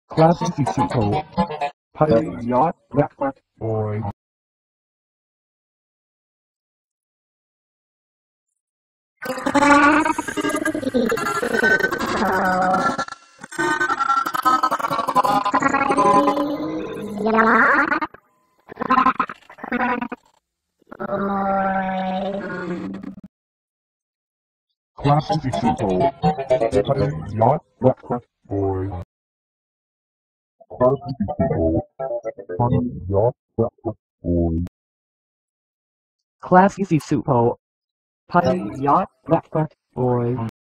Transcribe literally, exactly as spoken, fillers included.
Klasky Csupo. Pirate yacht, breakfast, boy. Klasky Csupo. Pirate yacht, breakfast, boy. Klasky Csupo. Pirate yacht, breakfast, boy. Klasky Csupo. Pirate yacht, breakfast, boy.